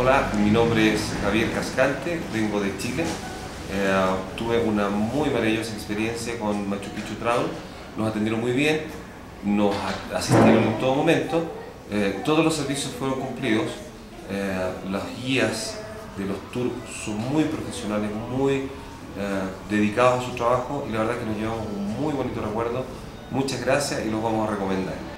Hola, mi nombre es Javier Cascante, vengo de Chile. Tuve una muy maravillosa experiencia con Machu Picchu Travel. Nos atendieron muy bien, nos asistieron en todo momento, todos los servicios fueron cumplidos. Las guías de los tours son muy profesionales, muy dedicados a su trabajo, y la verdad que nos llevamos un muy bonito recuerdo. Muchas gracias y los vamos a recomendar.